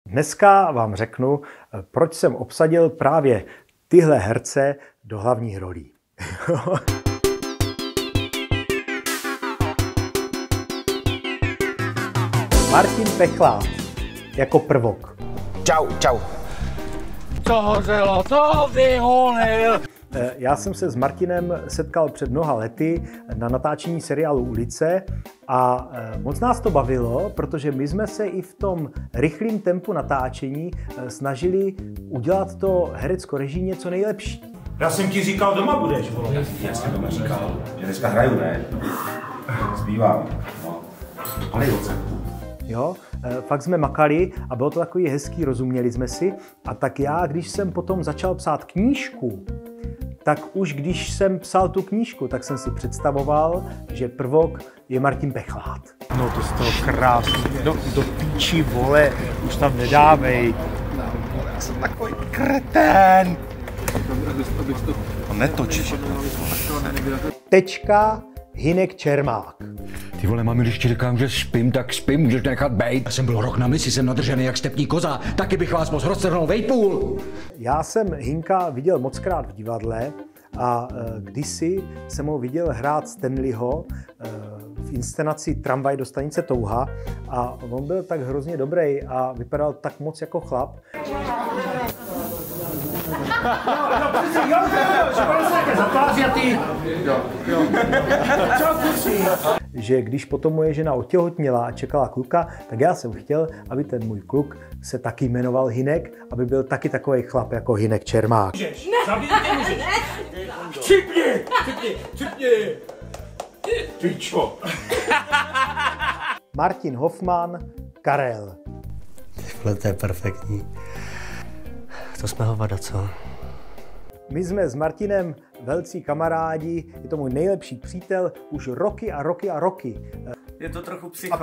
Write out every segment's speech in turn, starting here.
Dneska vám řeknu, proč jsem obsadil právě tyhle herce do hlavních rolí. Martin Pechlát jako prvok. Čau, čau. Co hořelo, to vyhonil. Já jsem se s Martinem setkal před mnoha lety na natáčení seriálu Ulice a moc nás to bavilo, protože my jsme se i v tom rychlém tempu natáčení snažili udělat to herecko-režijně co nejlepší. Já jsem ti říkal, doma budeš, vole. Já jsem doma říkal, že dneska hraju, ne? Zbývám. No. Ale Jo, fakt jsme makali a bylo to takový hezký, rozuměli jsme si. A tak já, když jsem potom začal psát knížku, tak už když jsem psal tu knížku, tak jsem si představoval, že prvok je Martin Pechlát. No to z toho krásný. Do píči, vole, už tam nedávej. Já jsem takový kretén. Netoč. Tečka Hynek Čermák. Ty vole, mami, když ti říkám, že spím, tak spím, můžeš nechat bejt. Já jsem byl rok na misi, jsem nadržený jak stepní koza, taky bych vás mohl roztrhnout vejpůl. Já jsem Hynka viděl mockrát v divadle a kdysi jsem ho viděl hrát Stanleyho v inscenaci Tramvaj do stanice Touha a on byl tak hrozně dobrý a vypadal tak moc jako chlap. Že když potom moje žena otěhotněla a čekala kluka, tak já jsem chtěl, aby ten můj kluk se taky jmenoval Hynek, aby byl taky takový chlap jako Hynek Čermák. Připni! Pičo. Martin Hoffman, Karel. Tyhle, to je perfektní. To jsme hovada, co? My jsme s Martinem velcí kamarádi, je to můj nejlepší přítel už roky a roky a roky. Je to trochu psycho.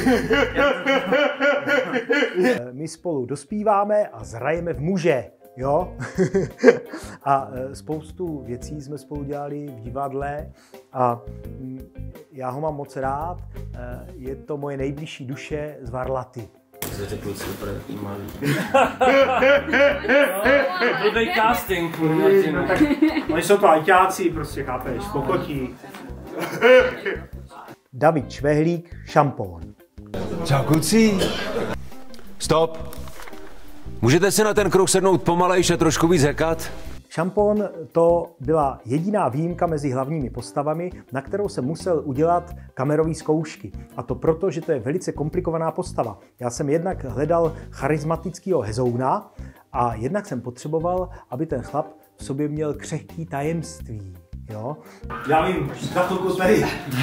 My spolu dospíváme a zhrajeme v muže, jo? A spoustu věcí jsme spolu dělali v divadle a já ho mám moc rád. Je to moje nejbližší duše z Varlaty. Řekl super, malý. Blbej casting, Martinu. Oni jsou to ajťáci, prostě chápeš, pokotí. David Švehlík, Šampón. Čau, kluci. Stop. Můžete si na ten kruh sednout pomalejš a trošku víc hekat? Šampón to byla jediná výjimka mezi hlavními postavami, na kterou jsem musel udělat kamerové zkoušky. A to proto, že to je velice komplikovaná postava. Já jsem jednak hledal charismatického hezouna a jednak jsem potřeboval, aby ten chlap v sobě měl křehký tajemství. Jo? Já vím, za chvilku tady.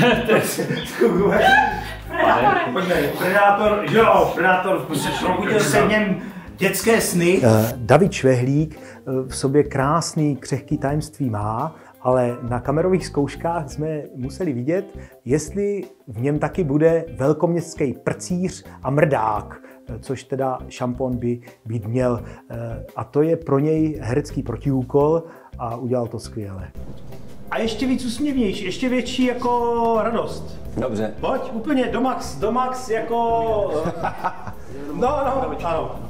Predátor, jo, Predátor, prostě probudil se v něm dětské sny. David Švehlík v sobě krásný křehký tajemství má, ale na kamerových zkouškách jsme museli vidět, jestli v něm taky bude velkoměstský prcíř a mrdák, což teda Šampón by být měl. A to je pro něj herecký protiúkol a udělal to skvěle. A ještě víc úsměvnější, ještě větší jako radost. Dobře. Pojď, úplně do max jako... No, ano.